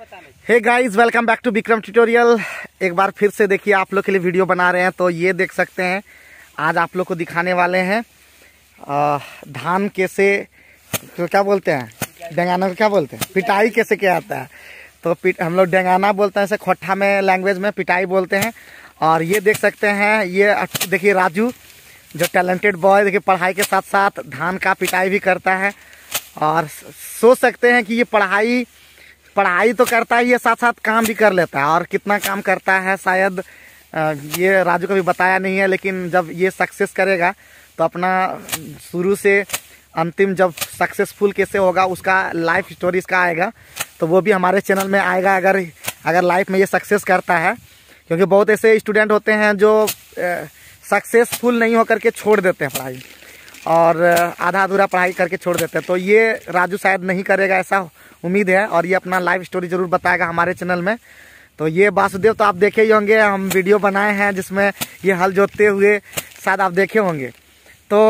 Hey guys, welcome back to Vikram tutorial. एक बार फिर से देखिए आप लोग के लिए वीडियो बना रहे हैं। तो ये देख सकते हैं, आज आप लोग को दिखाने वाले हैं धान कैसे, तो क्या बोलते हैं, डेंगाना को क्या बोलते हैं, पिटाई कैसे किया जाता है। तो हम लोग डेंगाना बोलते हैं, इसे खोट्ठा में लैंग्वेज में पिटाई बोलते हैं। और ये देख सकते हैं, ये देखिए राजू जो टैलेंटेड बॉय, देखिए पढ़ाई के साथ साथ धान का पिटाई भी करता है। और सोच सकते हैं कि ये पढ़ाई तो करता है, ये साथ साथ काम भी कर लेता है। और कितना काम करता है शायद ये राजू को भी बताया नहीं है, लेकिन जब ये सक्सेस करेगा तो अपना शुरू से अंतिम जब सक्सेसफुल कैसे होगा उसका लाइफ स्टोरी इसका आएगा, तो वो भी हमारे चैनल में आएगा अगर लाइफ में ये सक्सेस करता है। क्योंकि बहुत ऐसे स्टूडेंट होते हैं जो सक्सेसफुल नहीं होकर के छोड़ देते हैं पढ़ाई, और आधा अधूरा पढ़ाई करके छोड़ देते हैं। तो ये राजू शायद नहीं करेगा, ऐसा उम्मीद है। और ये अपना लाइफ स्टोरी जरूर बताएगा हमारे चैनल में। तो ये वासुदेव तो आप देखे ही होंगे, हम वीडियो बनाए हैं जिसमें ये हल जोतते हुए, शायद आप देखे होंगे। तो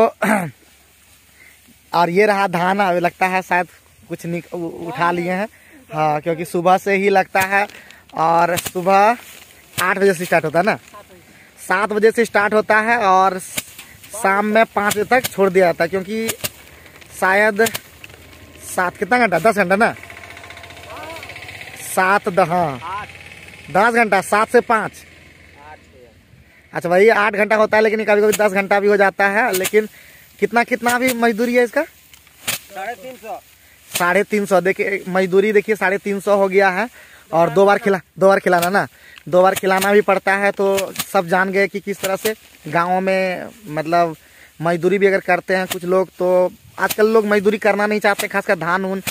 और ये रहा धान, लगता है शायद कुछ उठा लिए हैं, हाँ, क्योंकि सुबह से ही लगता है। और सुबह 8 बजे से स्टार्ट होता है ना, 7 बजे से स्टार्ट होता है और शाम में 5 बजे तक छोड़ दिया जाता है। क्योंकि शायद 7 कितना घंटा, 10 घंटा ना, 10 घंटा, 7 से 5, अच्छा वही 8 घंटा होता है। लेकिन कभी कभी 10 घंटा भी हो जाता है। लेकिन कितना भी मजदूरी है इसका, 350। देखिए मजदूरी देखिए 350 हो गया है। और 2 बार खिलाना ना, 2 बार खिलाना भी पड़ता है। तो सब जान गए कि किस तरह से गाँव में मतलब मजदूरी भी अगर करते हैं कुछ लोग, तो आजकल लोग मजदूरी करना नहीं चाहते, खासकर धान उन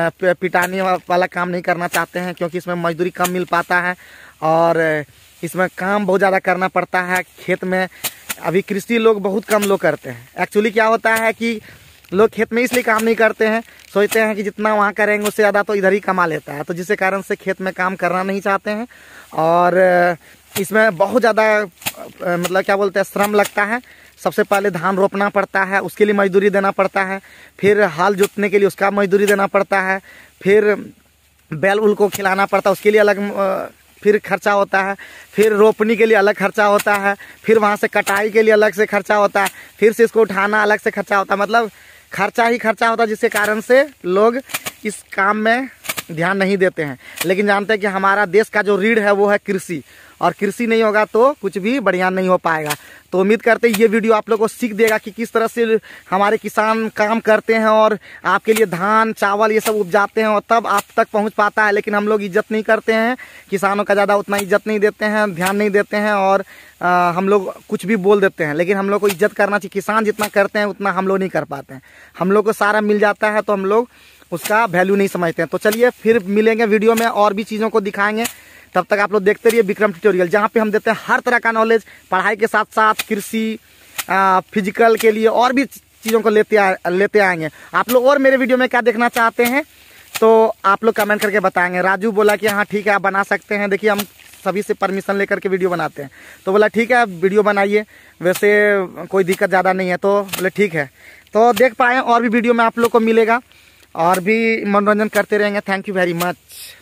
पिटाने वाला काम नहीं करना चाहते हैं, क्योंकि इसमें मजदूरी कम मिल पाता है और इसमें काम बहुत ज़्यादा करना पड़ता है। खेत में अभी कृषि लोग बहुत कम लोग करते हैं। एक्चुअली क्या होता है कि लोग खेत में इसलिए काम नहीं करते हैं, सोचते हैं कि जितना वहाँ करेंगे उससे ज़्यादा तो इधर ही कमा लेता है, तो जिसके कारण से खेत में काम करना नहीं चाहते हैं। और इसमें बहुत ज़्यादा मतलब क्या बोलते हैं, श्रम लगता है। सबसे पहले धान रोपना पड़ता है, उसके लिए मजदूरी देना पड़ता है। फिर हाल जोतने के लिए उसका मजदूरी देना पड़ता है। फिर बैल उल को खिलाना पड़ता है, उसके लिए अलग फिर खर्चा होता है। फिर रोपनी के लिए अलग खर्चा होता है। फिर वहाँ से कटाई के लिए अलग से खर्चा होता है। फिर से इसको उठाना अलग से खर्चा होता है। मतलब खर्चा ही खर्चा होता है, जिसके कारण से लोग इस काम में ध्यान नहीं देते हैं। लेकिन जानते हैं कि हमारा देश का जो रीढ़ है वो है कृषि, और कृषि नहीं होगा तो कुछ भी बढ़िया नहीं हो पाएगा। तो उम्मीद करते हैं ये वीडियो आप लोगों को सीख देगा कि किस तरह से हमारे किसान काम करते हैं और आपके लिए धान चावल ये सब उपजाते हैं, और तब आप तक पहुंच पाता है। लेकिन हम लोग इज्जत नहीं करते हैं, किसानों का ज़्यादा उतना इज्जत नहीं देते हैं, ध्यान नहीं देते हैं, और हम लोग कुछ भी बोल देते हैं। लेकिन हम लोग को इज्जत करना चाहिए। किसान जितना करते हैं उतना हम लोग नहीं कर पाते हैं। हम लोग को सारा मिल जाता है तो हम लोग उसका वैल्यू नहीं समझते हैं। तो चलिए फिर मिलेंगे वीडियो में, और भी चीज़ों को दिखाएंगे। तब तक आप लोग देखते रहिए विक्रम ट्यूटोरियल, जहाँ पे हम देते हैं हर तरह का नॉलेज, पढ़ाई के साथ साथ कृषि फिजिकल के लिए और भी चीज़ों को लेते आएंगे। आप लोग और मेरे वीडियो में क्या देखना चाहते हैं तो आप लोग कमेंट करके बताएंगे। राजू बोला कि हाँ ठीक है आप बना सकते हैं। देखिए हम सभी से परमिशन लेकर के वीडियो बनाते हैं, तो बोला ठीक है आप वीडियो बनाइए, वैसे कोई दिक्कत ज़्यादा नहीं है। तो बोले ठीक है। तो देख पाए और भी वीडियो में आप लोग को मिलेगा, और भी मनोरंजन करते रहेंगे। Thank you very much.